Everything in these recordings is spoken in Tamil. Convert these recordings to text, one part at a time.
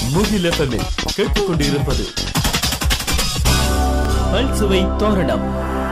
MUKIL FM-இல் கேட்டுக்கொண்டிருப்பது பல்சுவை தோரணம்.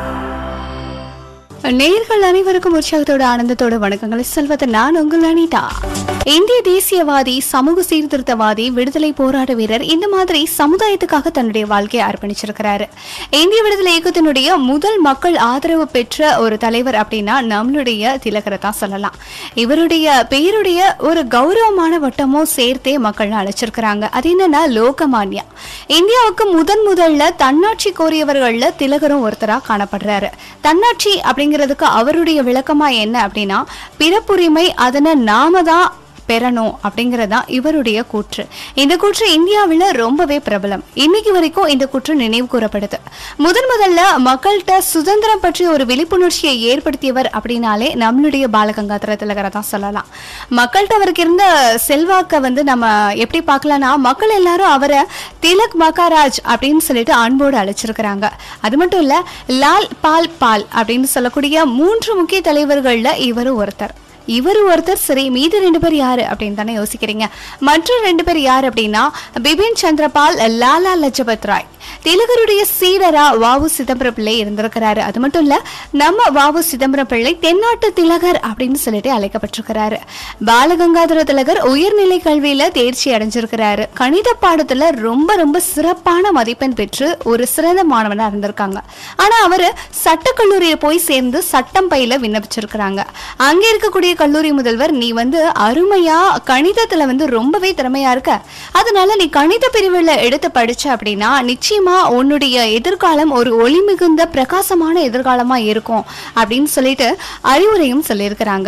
நேயர்கள் அனைவருக்கும் உற்சாகத்தோட ஆனந்தத்தோட வணக்கங்களை செல்வது நான் உங்கள் அனிதா. இந்திய தேசியவாதி, சமூக சீர்திருத்தவாதி, விடுதலை போராட்ட வீரர், இந்த மாதிரி சமுதாயத்துக்காக தன்னுடைய வாழ்க்கையை அர்ப்பணிச்சிருக்கிறாரு. இந்திய விடுதலை இயக்கத்தினுடைய முதல் மக்கள் ஆதரவு பெற்ற ஒரு தலைவர் அப்படின்னா நம்மளுடைய திலகரை தான் சொல்லலாம். இவருடைய பெயருடைய ஒரு கௌரவமான வட்டமும் சேர்த்தே மக்கள் அழைச்சிருக்கிறாங்க. அது என்னன்னா லோகமான்யா. இந்தியாவுக்கு முதல்ல தன்னாட்சி கோரியவர்கள்ல திலகரும் ஒருத்தரா காணப்படுறாரு. தன்னாட்சி அப்படிங்கிறதுக்கு அவருடைய விளக்கமா என்ன அப்படின்னா, பிறப்புரிமை அதனை நாம தான் பெறணும் அப்படிங்கறதா இவருடைய கூற்று. இந்த கூற்று இந்தியாவில் ரொம்பவே பிரபலம். இன்னைக்கு வரைக்கும் இந்த கூற்று நினைவு கூறப்படுது. முதல்ல மக்கள்கிட்ட சுதந்திரம் பற்றி ஒரு விழிப்புணர்ச்சியை ஏற்படுத்தியவர் அப்படின்னாலே நம்மளுடைய பாலகங்காதர திலகரை தான் சொல்லலாம். மக்கள்கிட்ட அவருக்கு இருந்த செல்வாக்க நம்ம எப்படி பார்க்கலாம்னா, மக்கள் எல்லாரும் அவரை திலக் மகாராஜ் அப்படின்னு சொல்லிட்டு அன்போடு அழைச்சிருக்கிறாங்க. அது மட்டும் இல்ல, லால் பால் பால் அப்படின்னு சொல்லக்கூடிய 3 முக்கிய தலைவர்கள்ல இவரும் ஒருத்தர். சரி, மீது 2 பேர் யாரு அப்படின்னு தானே யோசிக்கிறீங்க. மற்ற 2 பேர் யார் அப்படின்னா, பிபின் சந்திரபால், லாலா லஜபத் ராய். திலகருடைய சீடரா வாவு சிதம்பரம் பிள்ளை இருந்திருக்கிறாரு. அது மட்டும் இல்ல, நம்ம வாவு சிதம்பரம் பிள்ளை தென்னாட்டு திலகர் அப்படின்னு சொல்லிட்டு அழைக்கப்பட்டிருக்கிறாரு. பாலகங்காதர திலகர் உயர்நிலை கல்வியில தேர்ச்சி அடைஞ்சிருக்கிறாரு. கணித பாடத்துல ரொம்ப சிறப்பான மதிப்பெண் பெற்று ஒரு சிறந்த மாணவனா இருந்திருக்காங்க. ஆனா அவரு சட்டக்கல்லூரியை போய் சேர்ந்து சட்டம் பயில விண்ணப்பிச்சிருக்கிறாங்க. அங்க இருக்கக்கூடிய கல்லூரி முதல்வர், நீ அருமையா கணிதத்துல ரொம்பவே திறமையா இருக்க, அதனால நீ கணித பிரிவுல எடுத்து படிச்ச அப்படின்னா நிச்சயமா உன்னுடைய எதிர்காலம் ஒரு ஒளி மிகுந்த பிரகாசமான எதிர்காலமா இருக்கும் அப்படின்னு சொல்லிட்டு அறிவுரையும் சொல்லியிருக்கிறாங்க.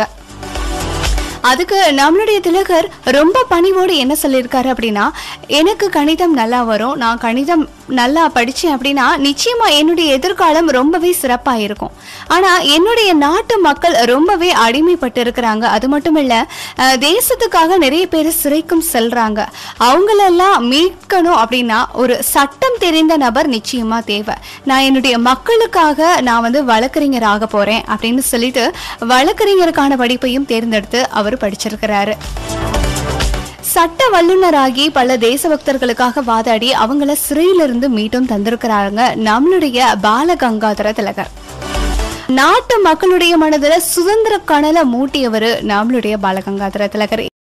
அதுக்கு நம்மளுடைய திலகர் ரொம்ப பணிவோடு என்ன சொல்லியிருக்காரு அப்படின்னா, எனக்கு கணிதம் நல்லா வரும், நான் கணிதம் நல்லா படிச்சேன் அப்படின்னா நிச்சயமா என்னுடைய எதிர்காலம் ரொம்பவே சிறப்பா இருக்கும். ஆனா என்னுடைய நாட்டு மக்கள் ரொம்பவே அடிமைப்பட்டு இருக்கிறாங்க. அது மட்டும் இல்ல, தேசத்துக்காக நிறைய பேர் சிறைக்கும் செல்றாங்க. அவங்களெல்லாம் மீட்கணும் அப்படின்னா ஒரு சட்டம் தெரிந்த நபர் நிச்சயமா தேவை. நான் என்னுடைய மக்களுக்காக நான் வழக்கறிஞர் ஆக போறேன் அப்படின்னு சொல்லிட்டு வழக்கறிஞருக்கான படிப்பையும் தேர்ந்தெடுத்து அவர் படிச்சிருக்கிறாரு. சட்ட வல்லுநராகி பல தேசபக்தர்களுக்காக வாதாடி அவங்கள சிறையிலிருந்து மீண்டும் தந்திருக்கிறாங்க நம்மளுடைய பாலகங்காதர திலகர். நாட்டு மக்களுடைய மனதில் சுதந்திர கனலை மூட்டியவர் நம்மளுடைய பாலகங்காதர திலகர்.